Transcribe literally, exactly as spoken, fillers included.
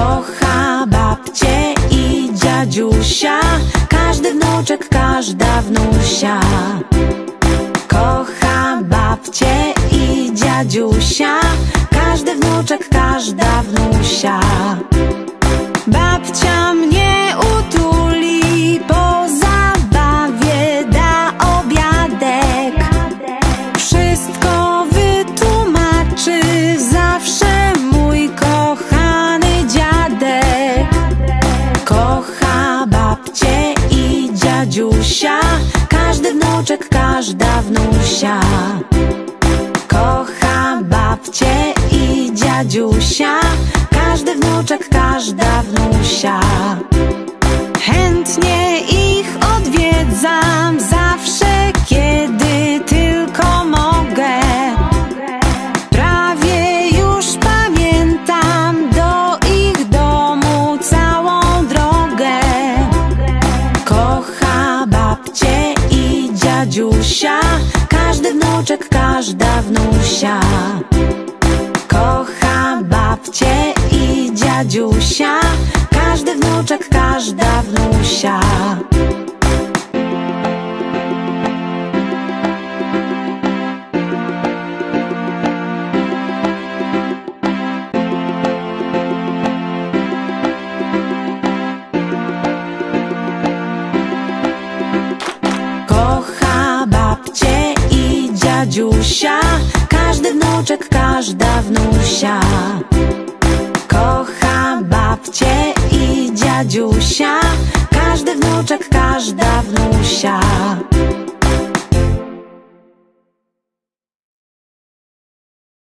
kocha babcię i dziadziusia, każdy wnuczek, każda wnusia. Kocha babcię i dziadziusia, każdy wnuczek, każda wnusia. Babcia mnie utuli, po zabawie da obiadek, wszystko wytłumaczy zawsze mój kochany dziadek. Kocha babcię i dziadziusia, każdy wnuczek, każda wnusia. Kocha babcię i dziadziusia, każdy wnuczek, każda wnusia. Chętnie ich odwiedzam zawsze, kiedy tylko mogę. Prawie już pamiętam do ich domu całą drogę. Kocha babcię i dziadziusia, każdy wnuczek, każda wnusia. Kocha babcię i dziadziusia, każdy wnuczek, każda wnusia. Kocha babcię i dziadziusia, każdy wnuczek, każda wnusia. Kocha babcię i dziadziusia, każdy wnuczek, każda wnusia.